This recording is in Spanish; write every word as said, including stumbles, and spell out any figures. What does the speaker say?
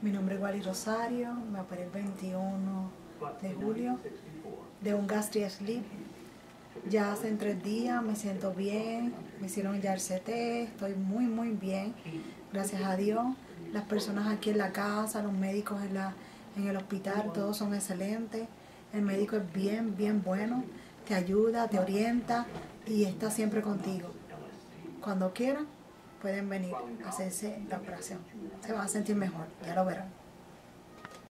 Mi nombre es Wally Rosario, me operé el veintiuno de julio de un gastric sleeve. Ya hace tres días me siento bien, me hicieron ya el C T, estoy muy muy bien, gracias a Dios. Las personas aquí en la casa, los médicos en, la, en el hospital, todos son excelentes. El médico es bien, bien bueno, te ayuda, te orienta y está siempre contigo. Cuando quieran, pueden venir a hacerse la operación. Se van a sentir mejor, ya lo verán.